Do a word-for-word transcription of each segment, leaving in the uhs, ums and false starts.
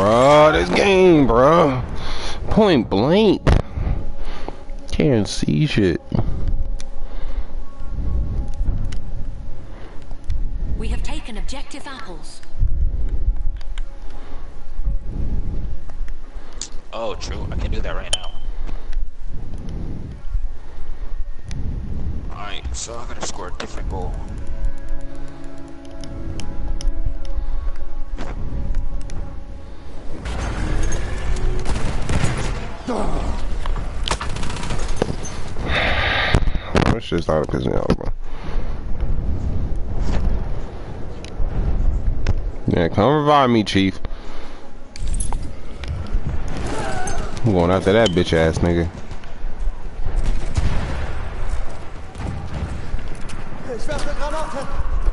bro. This game, bro. Point blank. Can't see shit. We have taken objective apples. Oh, true. I can do that right now. Alright, so I gotta score a different goal. That shit started pissing me off, bro. Yeah, come revive me, Chief. I'm going after that bitch ass nigga. Ich werfe Granate.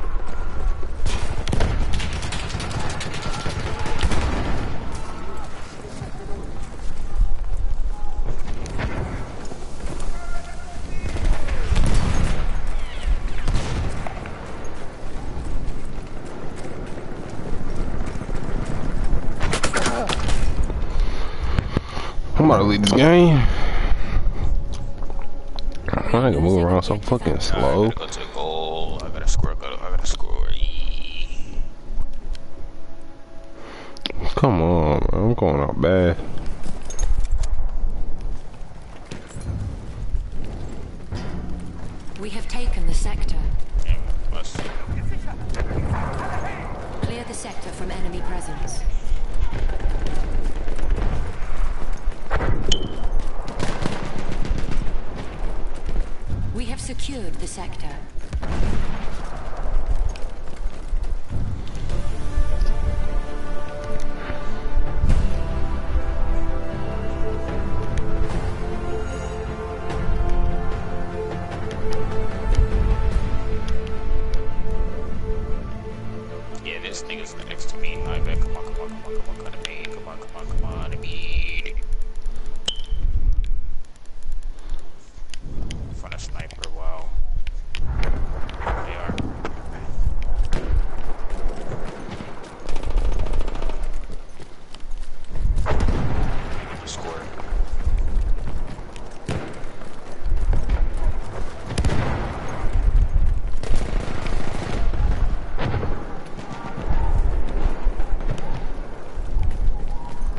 I'm about to leave this game. I ain't gonna move around so fucking slow. I gotta go to goal. I gotta score. I gotta, I gotta score. Come on, man. I'm going out bad. We have taken the sector. Yeah, must. Clear the sector from enemy presence. We have secured the sector. Yeah, this thing is next to me. I bet. Come on, come on, come on, come on, come on, come on, come on, come on, I need. Find a sniper. Wow. They are. Score.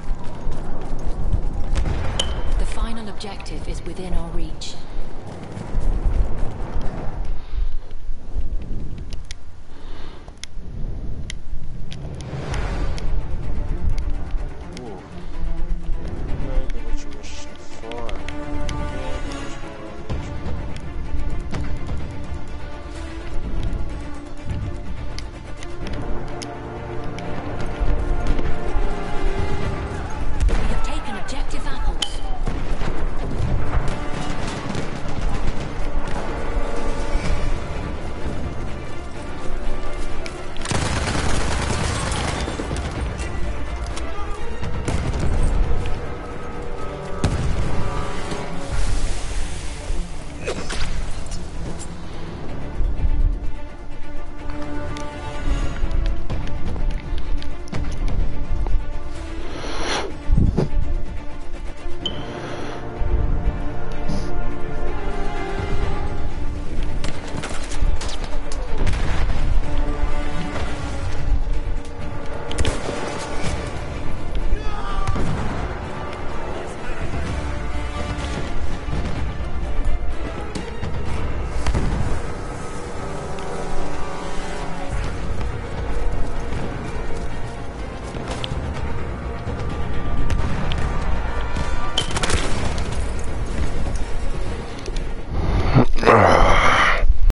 The final objective is within our reach.